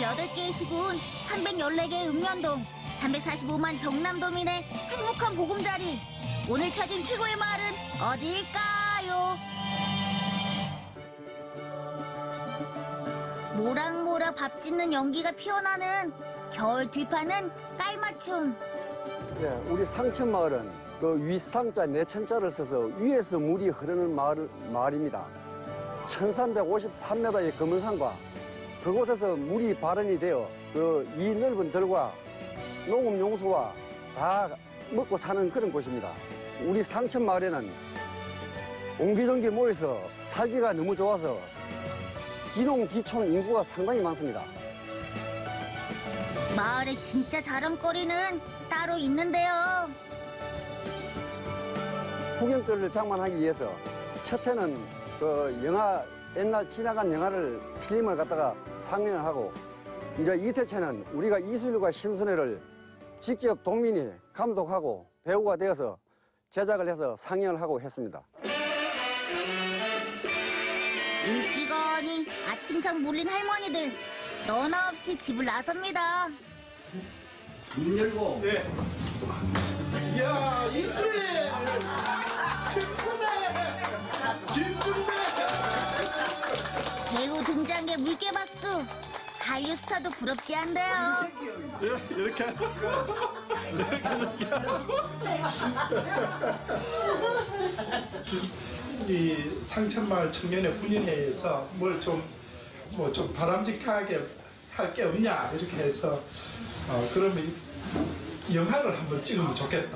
18개의 시군, 314개의 읍면동, 345만 경남도민의 행복한 보금자리. 오늘 찾은 최고의 마을은 어디일까요? 모락모락 밥 짓는 연기가 피어나는 겨울 들판은 깔맞춤. 네, 우리 상천마을은 그 위상자 내천자를 써서 위에서 물이 흐르는 마을입니다. 1353m의 금은산과 그곳에서 물이 발원이 되어 그 이 넓은 들과 농업용수와 다 먹고 사는 그런 곳입니다. 우리 상천마을에는 옹기종기 모여서 살기가 너무 좋아서 기농기촌 인구가 상당히 많습니다. 마을의 진짜 자랑거리는 따로 있는데요. 구경거리를 장만하기 위해서 첫해는 그 옛날 지나간 영화를 필름을 갖다가 상영을 하고, 이제 이태체는 우리가 이수일과 심순애를 직접 동민이 감독하고 배우가 되어서 제작을 해서 상영을 하고 했습니다. 일찌감치 아침상 몰린 할머니들 너나 없이 집을 나섭니다. 문 열고. 네. 야, 이수희! 기쁘네! 배우 등장에 물개 박수. 한류 스타도 부럽지 않대요. 이렇게 이 상천마을 청년의 훈련회에서 뭘 좀 바람직하게 할 게 없냐 이렇게 해서 그러면 영화를 한번 찍으면 좋겠다.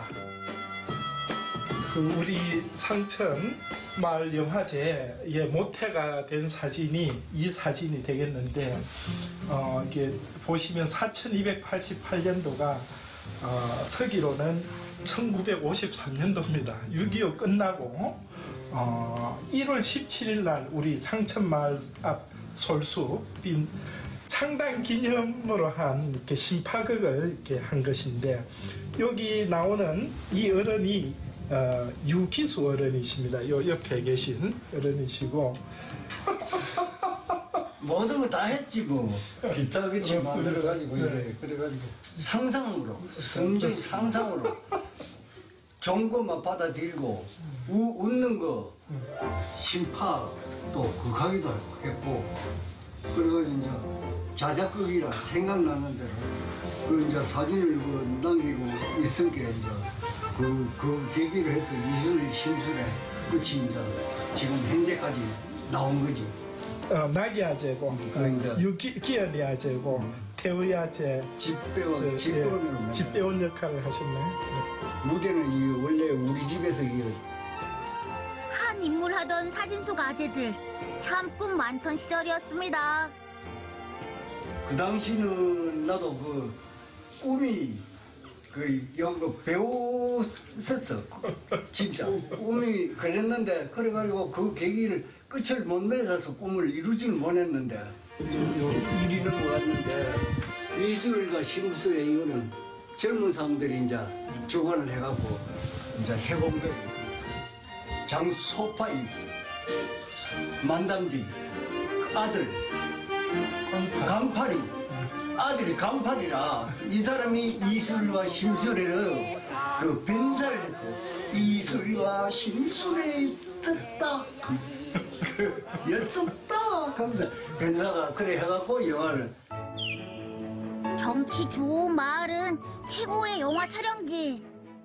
그 우리 상천 마을 영화제의 모태가 된 사진이 이 사진이 되겠는데, 이게 보시면 4288년도가 서기로는 1953년도입니다. 6.25 끝나고 1월 17일 날 우리 상천마을 앞 솔수 빈 창단 기념으로 한 이렇게 심파극을 이렇게 한 것인데, 여기 나오는 이 어른이 유기수 어른이십니다. 요 옆에 계신 어른이시고. 모든 거 다 했지 뭐. 비타민치 만들어가지고 이래. 그래가지고 상상으로, 순전히 상상으로 좋은 것만 받아들이고 웃는 거 심파 또 극하기도 했고, 그래가지고 이제 자작극이라 생각나는 대로 그 이제 사진을 남기고 있으니까 이제 그 계기를 해서 이술 심술에 끝이 이제 지금 현재까지 나온 거지. 낙이아제고, 기현이아제고, 태우야제, 집배원 역할을 하셨나요? 무대는 이 원래 우리 집에서 한 인물 하던 사진 속 아재들 참 꿈 많던 시절이었습니다. 그 당시는 나도 그 꿈이 영어 배웠었어. 진짜 꿈이 그랬는데, 그래가지고 그 계기를 끝을 못 맺어서 꿈을 이루지는 못했는데 이제 일이 넘어갔는데, 이수일과 심수의 이거는 젊은 사람들이 이제 주관을 해갖고 이제 해본 거예요. 장소파이 만담지 아들 간팔이, 아들이 간팔이라 이 사람이 이술과 심술에는 그 변사를 했어. 이술과 심술에 있었다, 였었다 하면서 변사가 그래 해갖고 영화를. 경치 좋은 마을은 최고의 영화 촬영지.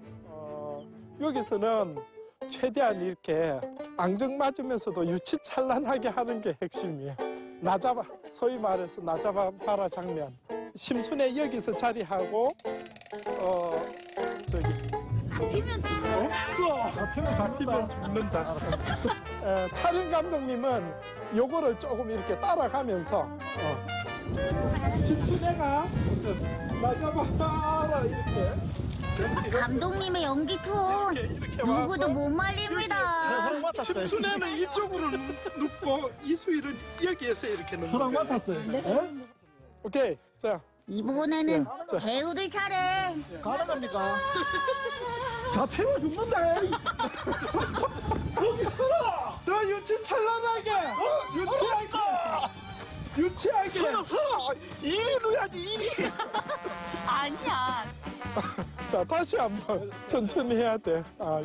여기서는 최대한 이렇게 앙증맞으면서도 유치찬란하게 하는 게 핵심이에요. 나잡아, 소위 말해서 나잡아봐라 장면. 심순애 여기서 자리하고, 잡히면 죽어. 없어. 잡히면 죽는다. 촬영 감독님은 요거를 조금 이렇게 따라가면서, 심순애가 나잡아봐라 이렇게. 감독님의 연기 톤 누구도 못 말립니다. 심순애는 이쪽으로 눕고 이수일은 여기에서 이렇게 눕는 거예요. 저랑 맡았어요. 네? 오케이. 자. 이번에는 배우들 차례. 가는 겁니까? 잡히면 죽는다. 거기 서라. 너 유치 찬란하게. 유치하게. 유치하게. 서로. 1위로 해야지, 1위. 아니야. 자, 다시 한번 천천히 해야 돼. 아.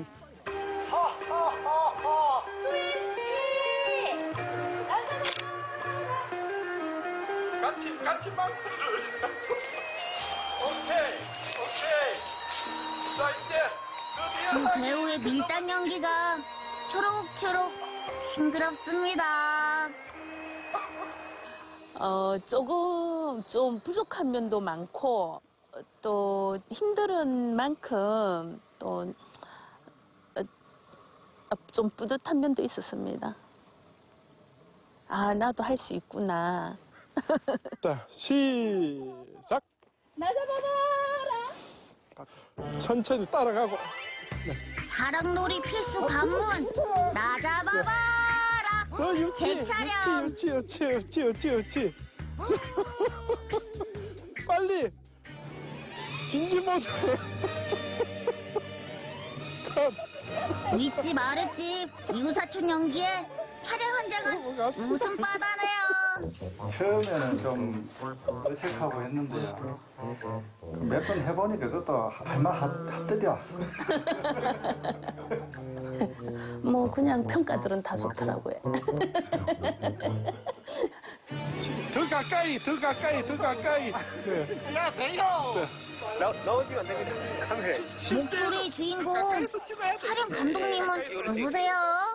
같이 망치를. 오케이. 자, 이제. 두 배우의 밀당 연기가 초록초록 싱그럽습니다. 조금 좀 부족한 면도 많고 또 힘든 만큼 또 좀 뿌듯한 면도 있었습니다. 아, 나도 할 수 있구나. 자, 시작. 나 잡아봐라. 천천히 따라가고. 사랑놀이 필수 관문 나 잡아봐라. 더 유치. 재촬영. 유치. 빨리. 진지 모드. 컷. 윗집 아랫집 이웃사촌 연기에 촬영 현장은 웃음바다네요. 처음에는 좀 어색하고 했는데요. 몇 번 해보니까 그것도 할만하더라. 뭐 그냥 평가들은 다 좋더라고요. 더 가까이. 네. 야, 배요! 나오시면 안 됩니다. 카메라에. 목소리의 주인공 촬영 감독님은 누구세요?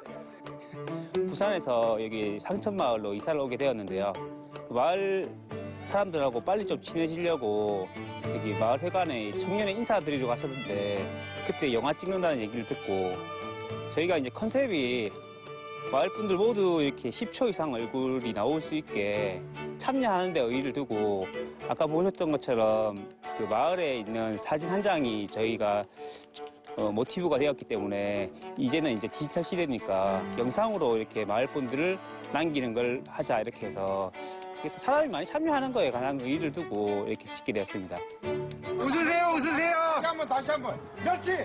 부산에서 여기 상천마을로 이사를 오게 되었는데요. 그 마을 사람들하고 빨리 좀 친해지려고 여기 마을회관에 청년회 인사드리러 갔었는데 그때 영화 찍는다는 얘기를 듣고 저희가 이제 컨셉이 마을 분들 모두 이렇게 10초 이상 얼굴이 나올 수 있게 참여하는 데 의의를 두고 아까 보셨던 것처럼 그 마을에 있는 사진 한 장이 저희가 모티브가 되었기 때문에 이제는 이제 디지털 시대니까 영상으로 이렇게 마을 분들을 남기는 걸 하자 이렇게 해서 그래서 사람이 많이 참여하는 거에 관한 의의를 두고 이렇게 찍게 되었습니다. 웃으세요. 다시 한번. 멸치.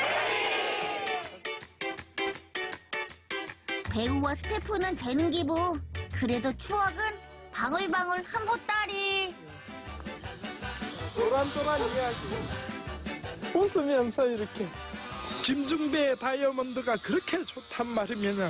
배우와 스태프는 재능 기부. 그래도 추억은 방울방울 한 보따리. 도란도란 이야기. 웃으면서 이렇게. 김중배의 다이아몬드가 그렇게 좋단 말이면요.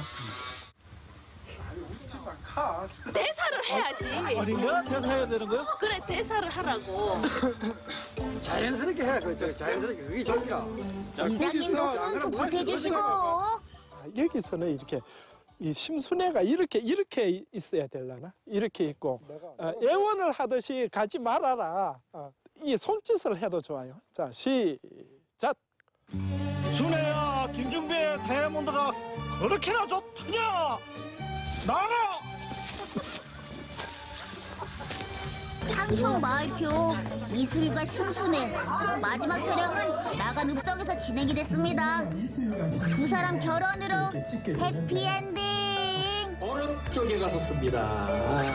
웃지마, 가. 대사를 해야지. 내가 대사해야 되는 거야? 그래, 대사를 하라고. 자연스럽게 해. 자연스럽게 그게 좋니까. 이장님도 거기서 훈수 보태주시고. 여기서는 이렇게 이 심순애가 이렇게 있어야 되려나? 이렇게 있고 애원을 하듯이 가지 말아라. 이 손짓을 해도 좋아요. 자, 시작. 순애야, 김중배 다이아몬드가 그렇게나 좋더냐? 나라! 상촌 마을표 이슬과 심순애 마지막 촬영은 나간 읍성에서 진행이 됐습니다. 두 사람 결혼으로 해피엔딩. 오른쪽에 가서 씁니다.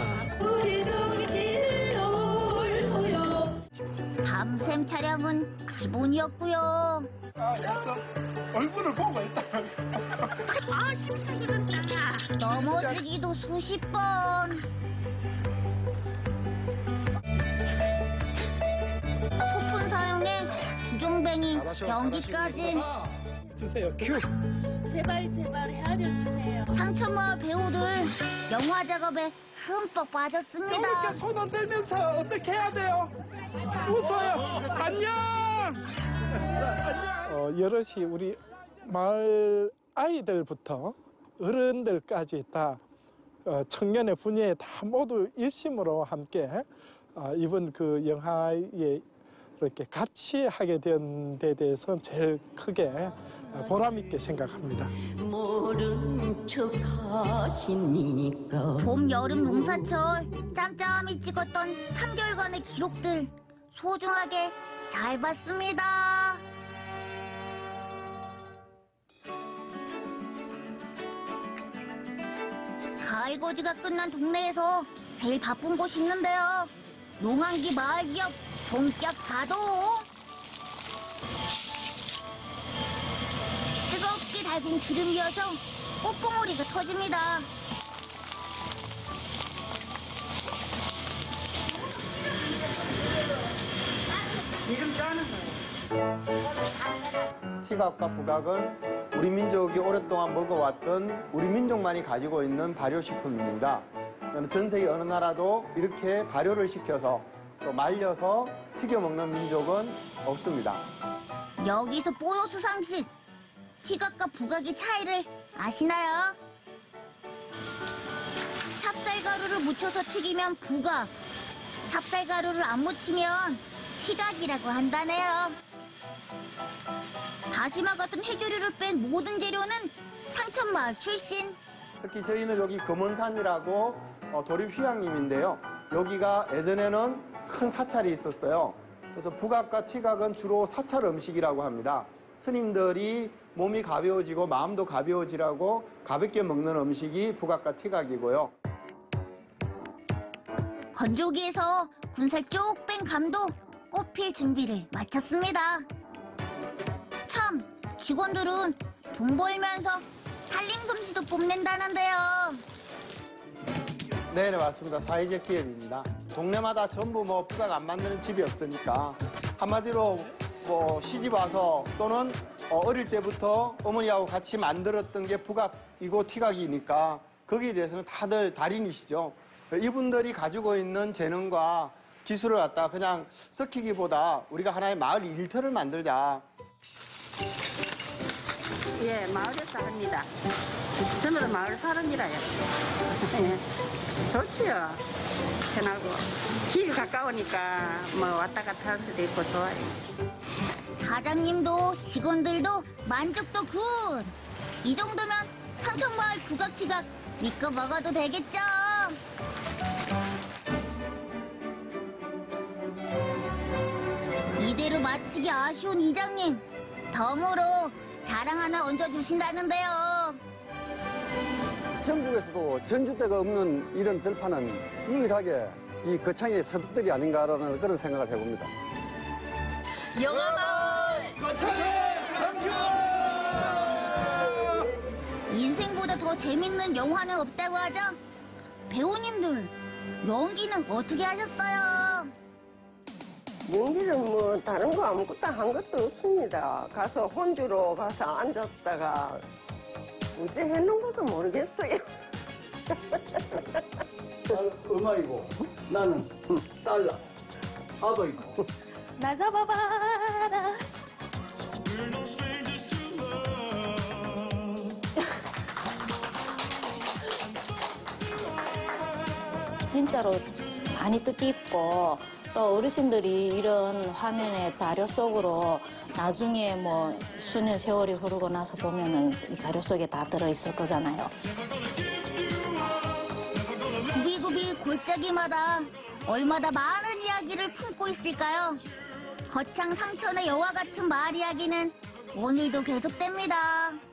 밤샘 촬영은 기본이었고요. 얼굴을 보고 있다. 넘어지기도 수십 번. 소품 사용에 주종뱅이 연기까지. 주세요. 큐. 제발 헤아려주세요. 상천마을 배우들 영화 작업에 흠뻑 빠졌습니다. 손 흔들면서 어떻게 해야 돼요? 웃어요. 안녕. 여럿이 우리 마을 아이들부터 어른들까지 다 청년의 분야에 다 모두 일심으로 함께 이번 그 영화에 이렇게 같이 하게 된 데 대해서 제일 크게 보람 있게 생각합니다. 모른 척 하시니까 봄, 여름, 농사철 짬짬이 찍었던 3개월간의 기록들 소중하게 잘 봤습니다. 가을고지가 끝난 동네에서 제일 바쁜 곳이 있는데요. 농한기 마을기업 본격 가동! 뜨겁게 달군 기름이어서 꽃봉오리가 터집니다. 티각과 부각은 우리 민족이 오랫동안 먹어왔던 우리 민족만이 가지고 있는 발효식품입니다. 전 세계 어느 나라도 이렇게 발효를 시켜서 또 말려서 튀겨 먹는 민족은 없습니다. 여기서 보너스 상식. 티각과 부각의 차이를 아시나요? 찹쌀가루를 묻혀서 튀기면 부각, 찹쌀가루를 안 묻히면 티각이라고 한다네요. 다시마 같은 해조류를 뺀 모든 재료는 상천마을 출신. 특히 저희는 여기 금원산이라고 도립 휴양림인데요. 여기가 예전에는 큰 사찰이 있었어요. 그래서 부각과 티각은 주로 사찰 음식이라고 합니다. 스님들이 몸이 가벼워지고 마음도 가벼워지라고 가볍게 먹는 음식이 부각과 티각이고요. 건조기에서 군살 쭉 뺀 감도 꽃필 준비를 마쳤습니다. 참, 직원들은 돈 벌면서 살림 솜씨도 뽐낸다는데요. 네, 맞습니다. 사회적 기업입니다. 동네마다 전부 부각 안 만드는 집이 없으니까 한마디로 시집 와서 또는 어릴 때부터 어머니하고 같이 만들었던 게 부각이고 티각이니까 거기에 대해서는 다들 달인이시죠. 이분들이 가지고 있는 재능과 기술을 갖다 그냥 썩히기보다 우리가 하나의 마을 일터를 만들자. 예, 마을에서 합니다. 전부 다 마을 사람이라요. 예, 좋지요. 편하고. 집이 가까우니까 왔다 갔다 할 수도 있고 좋아요. 사장님도 직원들도 만족도 굿! 이 정도면 상천마을 부각티각 믿고 먹어도 되겠죠? 이대로 마치기 아쉬운 이장님. 덤으로 자랑 하나 얹어주신다는데요. 전국에서도 전주대가 없는 이런 들판은 유일하게 이 거창의 서득들이 아닌가라는 그런 생각을 해봅니다. 영화마을 인생보다 더 재밌는 영화는 없다고 하죠? 배우님들, 연기는 어떻게 하셨어요? 연기는 다른 거 아무것도 한 것도 없습니다. 가서 혼주로 가서 앉았다가 어째 했는 것도 모르겠어요. 엄마이고 나는 딸라 아버이고 나 잡아봐라. 진짜로 많이 뜻깊고 또 어르신들이 이런 화면의 자료 속으로 나중에 수년 세월이 흐르고 나서 보면은 이 자료 속에 다 들어있을 거잖아요. 구비구비 골짜기마다 얼마나 많은 이야기를 품고 있을까요? 거창 상천의 여와 같은 마을 이야기는 오늘도 계속됩니다.